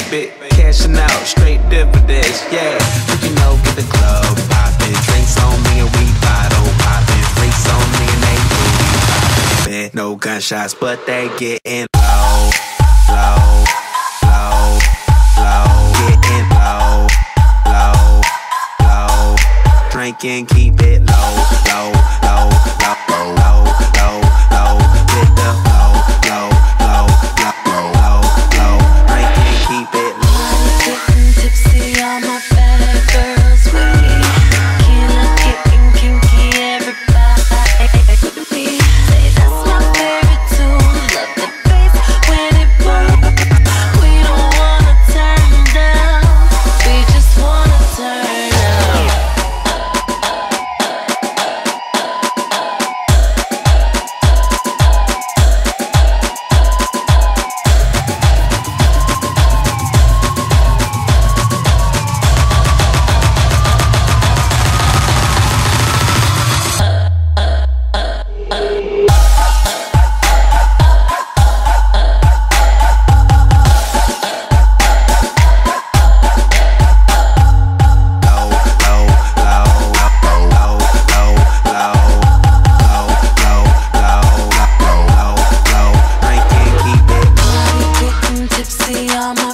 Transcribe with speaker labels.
Speaker 1: keep it. Cashing out, straight dividends, yeah. You know, get the club poppin'. Drinks on me and we bottle poppin'. Freaks on me and they booty poppin'. No gunshots, but they getting low, low, low, low. Getting low, low, low. Drinking, keep it low, low, low, low, low, low, low. With the low, low, low, low, low, low. Drinking, keep it low.
Speaker 2: Getting tipsy, all my bad girls with me. Killer, getting kinky, everybody. Say that's my favorite tune. Love the bass when it booms. We don't wanna turn down, we just wanna turn up. Tipsy, I'm